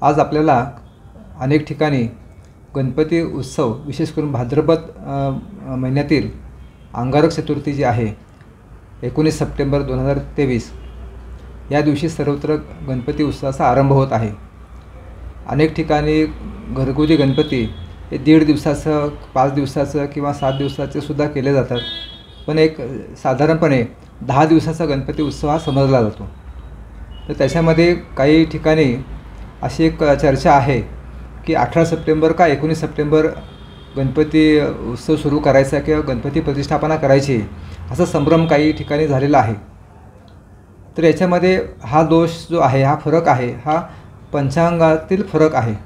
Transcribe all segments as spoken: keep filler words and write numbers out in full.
आज आपल्याला अनेक ठिकाणी गणपती उत्सव, विशेष करून भाद्रपद महिन्यातील अंगारक चतुर्थी जी आहे एकोणीस सप्टेंबर दोन हजार तेवीस या दिवशी सर्वत्र गणपती उत्सवाचा आरंभ होत आहे। अनेक ठिकाणी घरगुती गणपती हे दीड दिवसाचं, पाच दिवसाचं किंवा सात दिवसाचे सुद्धा केले जातात, पण एक साधारणपणे दहा दिवसाचा गणपती उत्सव हा समजला जातो। तर त्याच्यामध्ये काही ठिकाणी अशी एक चर्चा आहे की अठरा सप्टेंबर का एकोणीस सप्टेंबर गणपती उत्सव सुरू करायचा किंवा गणपती प्रतिष्ठापना करायची, असा संभ्रम काही ठिकाणी झालेला आहे। तर याच्यामध्ये हा दोष जो आहे, हा फरक आहे, हा पंचांगातील फरक आहे।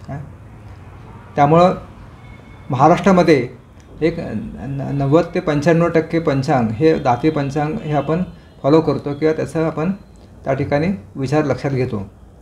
त्यामुळं महाराष्ट्रामध्ये एक नव्वद ते पंच्याण्णव टक्के पंचांग हे दाते पंचांग हे आपण फॉलो करतो किंवा त्याचा आपण त्या ठिकाणी विचार लक्षात घेतो।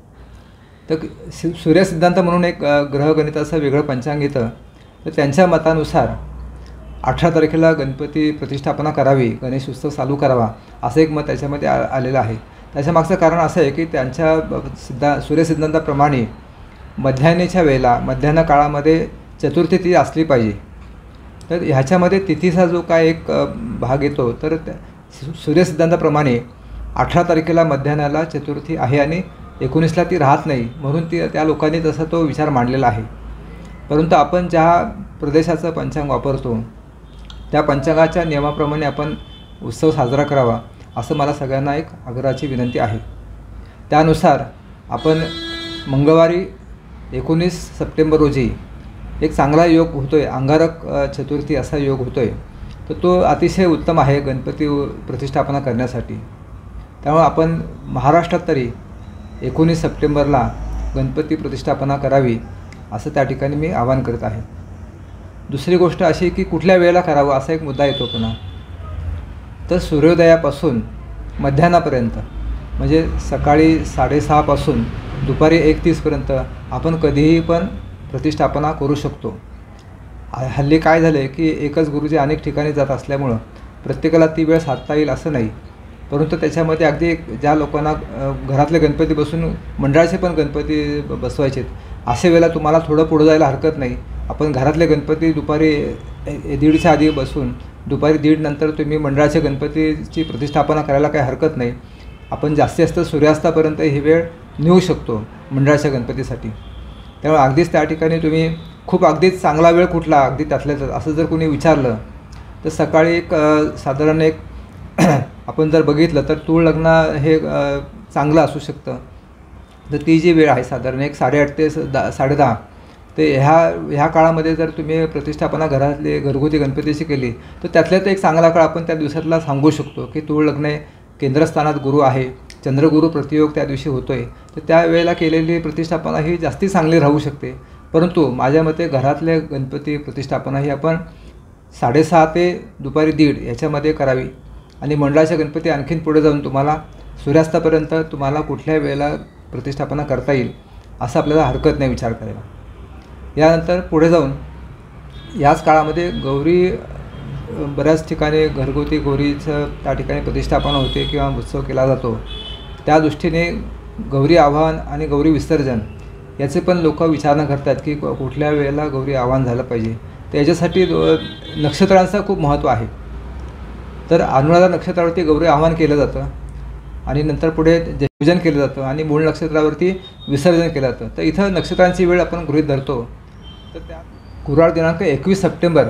तर सूर्यसिद्धांत म्हणून एक ग्रहगणिताचं वेगळं पंचांग येतं। तर त्यांच्या मतानुसार अठरा तारखेला गणपती प्रतिष्ठापना करावी, गणेश उत्सव चालू करावा, असं एक मत त्याच्यामध्ये आ आलेलं आहे। त्याच्या मागचं कारण असं आहे की त्यांच्या सिद्धा सूर्यसिद्धांताप्रमाणे मध्यान्हीच्या वेळेला, मध्यान्ह काळामध्ये चतुर्थी तिथी असली पाहिजे। तर ह्याच्यामध्ये तिथीचा जो काय एक भाग येतो, तर सूर्यसिद्धांताप्रमाणे अठरा तारखेला मध्यान्हाला चतुर्थी आहे आणि एकोणीसला ती राहत नाही, म्हणून ती त्या लोकांनी तसा तो विचार मांडलेला आहे। परंतु आपण ज्या प्रदेशाचं पंचांग वापरतो त्या पंचांगाच्या नियमाप्रमाणे आपण उत्सव साजरा करावा, असं मला सगळ्यांना एक आग्रहाची विनंती आहे। त्यानुसार आपण मंगळवारी एकोणीस सप्टेंबर रोजी एक चांगला योग होतो आहे, अंगारक चतुर्थी असा योग होतो आहे। तर तो अतिशय उत्तम आहे गणपती प्रतिष्ठापना करण्यासाठी। त्यामुळे आपण महाराष्ट्रात तरी एकोणीस सप्टेंबरला गणपती प्रतिष्ठापना करावी, असं त्या ठिकाणी मी आवाहन करत आहे। दुसरी गोष्ट अशी की कुठल्या वेळेला करावं असा एक मुद्दा येतो पुन्हा। तर सूर्योदयापासून मध्यान्हापर्यंत, म्हणजे सकाळी साडेसहापासून दुपारी एक तीसपर्यंत आपण कधीही पण प्रतिष्ठापना करू शकतो। हल्ली काय झालं आहे की एकच गुरुजी अनेक ठिकाणी जात असल्यामुळं प्रत्येकाला ती वेळ साधता येईल असं नाही। परंतु त्याच्यामध्ये अगदी ज्या लोकांना घरातले गणपती बसून मंडळाचे पण गणपती बसवायचे, अशा वेळेला तुम्हाला थोडं पुढं जायला हरकत नाही। आपण घरातले गणपती दुपारी दीडच्या आधी बसून दुपारी दीड नंतर तुम्ही मंडळाचे गणपतीची प्रतिष्ठापना करायला काही हरकत नाही। आपण जास्तीत जास्त सूर्यास्तापर्यंत ही वेळ नेऊ शकतो मंडळाच्या गणपतीसाठी। त्यामुळे अगदीच त्या ठिकाणी तुम्ही खूप अगदीच चांगला वेळ कुठला, अगदी त्यातल्याच असं जर कोणी विचारलं तर सकाळी एक साधारण एक आपण जर बघितलं तर तूळ लग्न हे चांगलं असू शकतं। तर ती जी वेळ आहे साधारण एक साडेआठ ते दा साडेदहा, ते ह्या ह्या काळामध्ये जर तुम्ही प्रतिष्ठापना घरातली घरगुती गणपतीची केली तर त्यातल्यात एक चांगला काळ आपण त्या दिवसातला सांगू शकतो की तूळ लग्न केंद्रस्थानात गुरु आहे, चंद्रगुरु प्रतियोग त्या दिवशी होतो आहे। तर त्या वेळेला केलेली प्रतिष्ठापना ही जास्ती चांगली राहू शकते। परंतु माझ्या मते घरातले गणपती प्रतिष्ठापना ही आपण साडेसहा ते दुपारी दीड याच्यामध्ये करावी आणि मंडळाच्या गणपती आणखीन पुढे जाऊन तुम्हाला सूर्यास्तापर्यंत तुम्हाला कुठल्या वेळेला प्रतिष्ठापना करता येईल असं आपल्याला हरकत नाही विचार करायला। यानंतर पुढे जाऊन याच काळामध्ये गौरी बऱ्याच ठिकाणी घरगुती गौरीचं त्या ठिकाणी प्रतिष्ठापना होते किंवा उत्सव केला जातो। त्या दृष्टीने गौरी आवाहन आणि गौरी विसर्जन याचे पण लोक विचारणा करतात की कुठल्या वेळेला गौरी आवाहन झालं पाहिजे। तर याच्यासाठी नक्षत्रांचं खूप महत्त्व आहे। तर अनुराधा नक्षत्रावरती गौरी आवाहन केलं जातं आणि नंतर पुढे पूजन केलं जातं आणि मूळ नक्षत्रावरती विसर्जन केलं जातं। तर इथं नक्षत्रांची वेळ आपण गृहीत धरतो। तर त्या कुराळ दिनांक एकवीस सप्टेंबर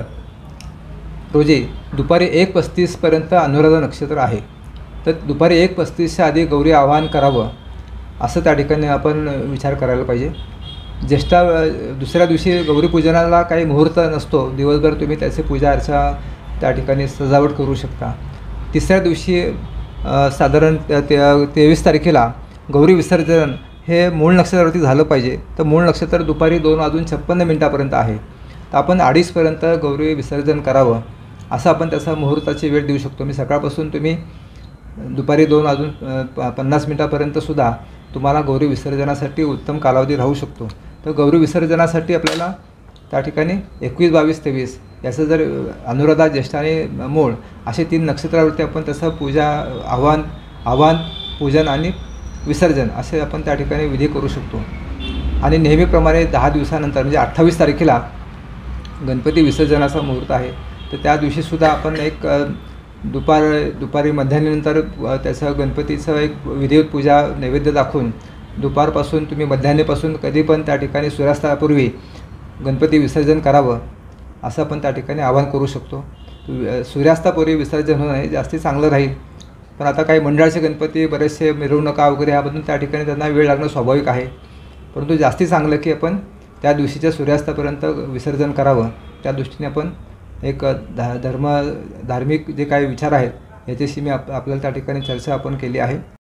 रोजी दुपारी एक पस्तीसपर्यंत अनुराधा नक्षत्र आहे। तर दुपारी एक पस्तीसच्या आधी गौरी आवाहन करावं असं त्या ठिकाणी आपण विचार करायला पाहिजे। ज्येष्ठा दुसऱ्या दिवशी गौरीपूजनाला काही मुहूर्त नसतो, दिवसभर तुम्ही त्याची पूजा अर्चा त्या ठिकाणी सजावट करू शकता। तिसऱ्या दिवशी साधारण ते तेवीस तारखेला गौरी विसर्जन हे मूळ नक्षत्रावरती झालं पाहिजे। तर मूळ नक्षत्र दुपारी दोन वाजून छप्पन्न मिनटापर्यंत आहे। तर आपण अडीचपर्यंत गौरी विसर्जन करावं असं आपण त्याचा मुहूर्ताची वेळ देऊ शकतो। मी सकाळपासून तुम्ही दुपारी दोन वाजून पन्नास मिनटापर्यंतसुद्धा तुम्हाला गौरी विसर्जनासाठी उत्तम कालावधी राहू शकतो। तर गौरी विसर्जनासाठी आपल्याला त्या ठिकाणी एकवीस बावीस तेवीस याचं जर अनुराधा, ज्येष्ठा आणि मूळ असे तीन नक्षत्रावरती आपण त्याचं पूजा आव्हान आव्हान पूजन आणि विसर्जन असे आपण त्या ठिकाणी विधी करू शकतो। आणि नेहमीप्रमाणे दहा दिवसानंतर म्हणजे अठ्ठावीस तारखेला गणपती विसर्जनाचा मुहूर्त आहे. तर त्या दिवशीसुद्धा आपण एक दुपार दुपारी मध्याह्नानंतर त्याचं गणपतीचं एक विधिवत पूजा नैवेद्य दाखवून दुपारपासून तुम्ही मध्याह्नापासून कधी पण त्या ठिकाणी सूर्यास्तापूर्वी गणपती विसर्जन करावं असं आपण त्या ठिकाणी आवाहन करू शकतो. सूर्यास्तापूर्वी विसर्जन होणं हे जास्ती चांगलं राहील. पण आता काही मंडळाचे गणपती बरेचसे मिरवणुका वगैरे ह्यामधून त्या ठिकाणी त्यांना वेळ लागणं स्वाभाविक आहे. परंतु जास्ती चांगलं की आपण त्या दिवशीच्या सूर्यास्तापर्यंत विसर्जन करावं. त्या दृष्टीने आपण एक धा धर्म धार्मिक जे काही विचार आहेत याच्याशी मी आप आपल्याला त्या ठिकाणी चर्चा आपण केली आहे.